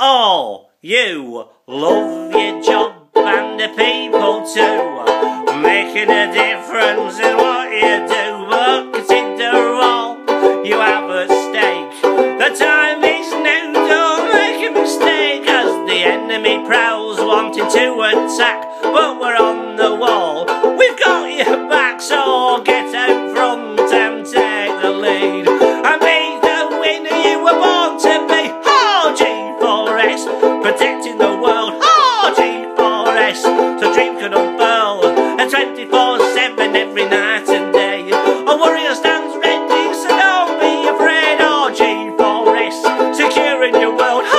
Oh, you love your job and the people too. Making a difference in what you do, but consider all you have at stake. The time is now, don't make a mistake, as the enemy prowls wanting to attack, but we're on the wall, we've got your back, so get out front and take the lead and be the winner you were born to be. Oh, G4S, protecting the world. Oh, G4S, so dreams can unfurl, and 24/7 every night and day. A warrior stands ready, so don't be afraid. Oh, G4S, securing your world.